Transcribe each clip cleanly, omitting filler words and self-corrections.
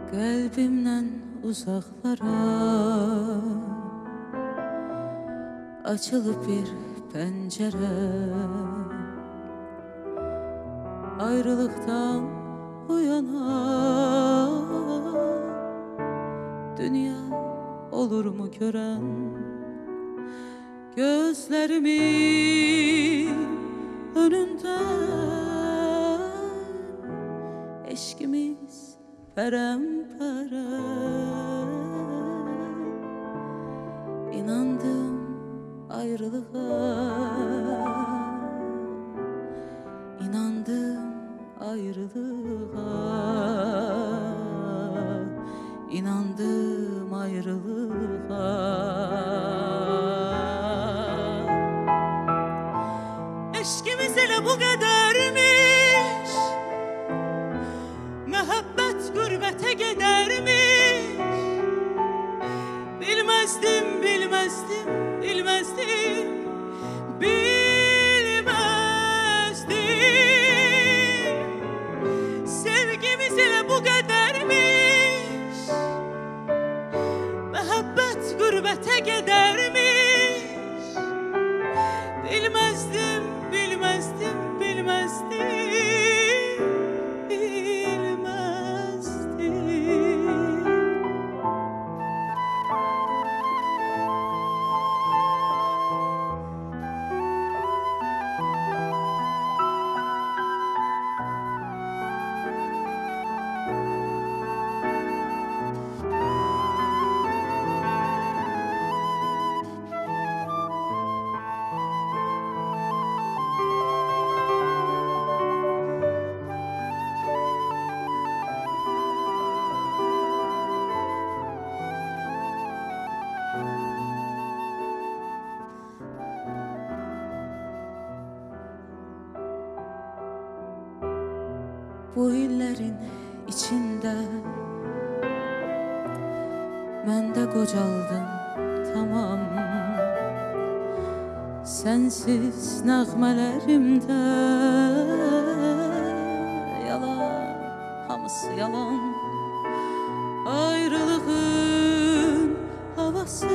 Kalbimden uzaklara açılıp bir pencere, ayrılıktan uyana dünya olur mu gören, gözlerimin önünde eşkimiz perempere. İnandım ayrılığa, inandım ayrılığa, inandım ayrılığa. Eşkimiz hele bu kadarmış, muhabbet gurbete gidermiş. Bilmezdim, bilmezdim, bilmezdim, bilmezdim. Sevgimiz hele bu kadarmış, muhabbet gurbete gidermiş. Bilmezdim, bilmezdim, bilmezdim, bilmezdim. Bu illerin içinde ben de kocaldım tamam. Sensiz nəğmələrimdə yalan, hamısı yalan. Ayrılığın havası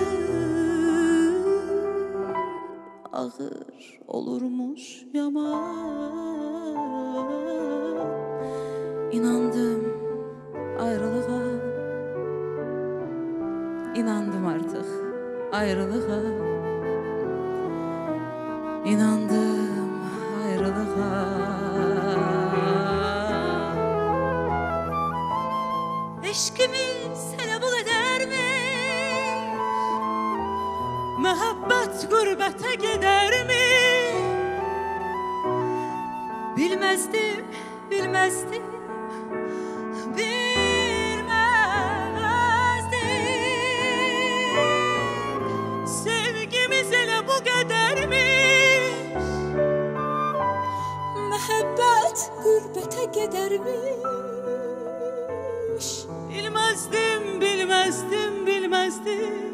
ağır olurmuş yaman. İnandım ayrılığa, inandım artık ayrılığa, inandım ayrılığa. Eşkimiz hele bu kadarmış, muhabbet gurbete gidermiş. Bilmezdim, bilmezdim, bilmezdim. Sevgimiz hele bu kadarmış, muhabbet gurbete gidermiş. Bilmezdim, bilmezdim, bilmezdim.